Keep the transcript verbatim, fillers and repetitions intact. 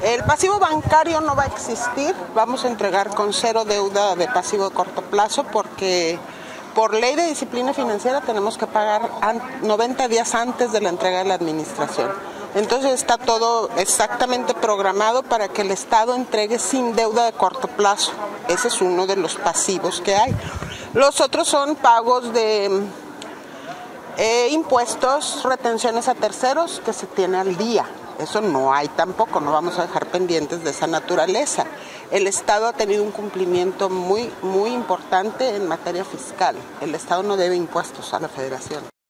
El pasivo bancario no va a existir, vamos a entregar con cero deuda de pasivo de corto plazo porque por ley de disciplina financiera tenemos que pagar noventa días antes de la entrega de la administración. Entonces está todo exactamente programado para que el Estado entregue sin deuda de corto plazo. Ese es uno de los pasivos que hay. Los otros son pagos de eh, impuestos, retenciones a terceros que se tiene al día. Eso no hay tampoco, no vamos a dejar pendientes de esa naturaleza. El Estado ha tenido un cumplimiento muy, muy importante en materia fiscal. El Estado no debe impuestos a la Federación.